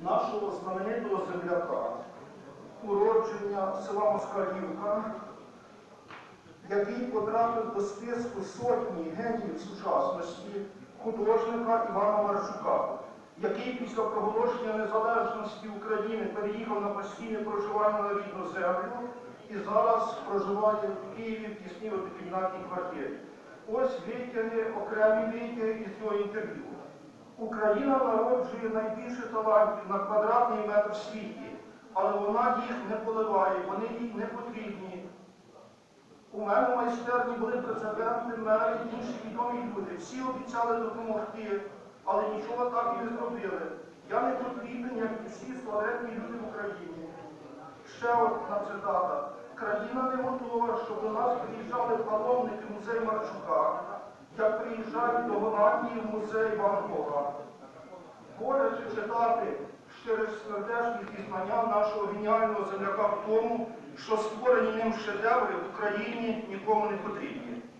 нашого знаменитого земляка, уродження села Москалівка, який потрапив до списку сотні геніїв сучасності, художника Івана Марчука, який після проголошення незалежності України переїхав на постійне проживання на рідну землю і зараз проживає в Києві в тісній однокімнатній квартирі. Ось витяги, окремі витяги із його інтерв'ю. Україна народжує найбільше талантів на квадратний метр в світі, але вона їх не поливає, вони їй не потрібні. У мене в майстерні були прецеденти, мери, інші відомі люди. Всі обіцяли допомогти, але нічого так і не зробили. Я не потрібен, як і всі славетні люди в Україні. Ще одна цитата. Країна не готова, щоб до нас приїжджали паломники в музей Марчука, як приїжджають до Голландії в музей Ван Гога. Боляче читати через сердечні пізнання нашого геніального земляка в тому, що створені ним шедеври в Україні нікому не потрібні.